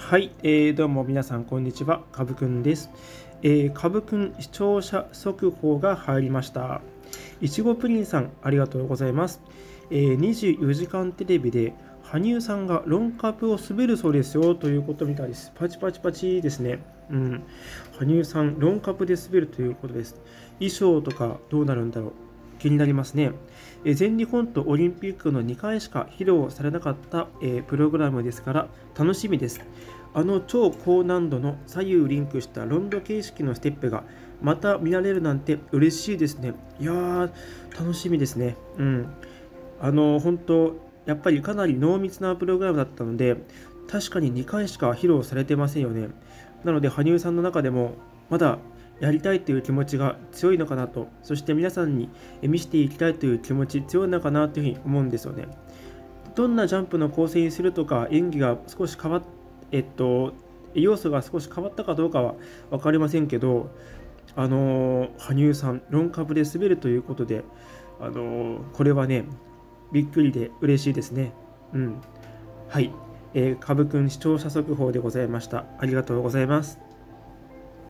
はい、どうも皆さん、こんにちは。かぶくんです。かぶくん視聴者速報が入りました。いちごプリンさん、ありがとうございます。24時間テレビで、羽生さんがロンカップを滑るそうですよということみたいです。パチパチパチですね。うん。羽生さん、ロンカップで滑るということです。衣装とかどうなるんだろう。気になりますね。全日本とオリンピックの2回しか披露されなかった、プログラムですから楽しみです。超高難度の左右リンクしたロンド形式のステップがまた見られるなんて嬉しいですね。いやー、楽しみですね。うん。本当、やっぱりかなり濃密なプログラムだったので、確かに2回しか披露されてませんよね。なので、羽生さんの中でも、まだやりたいという気持ちが強いのかなと、そして皆さんに見せていきたいという気持ち強いのかなというふうに思うんですよね。どんなジャンプの構成にするとか、演技が少し変わっ、要素が少し変わったかどうかは分かりませんけど、羽生さん、ロンカブで滑るということで、これはね、びっくりで嬉しいですね。うん。はい。かぶくん視聴者速報でございました。ありがとうございます。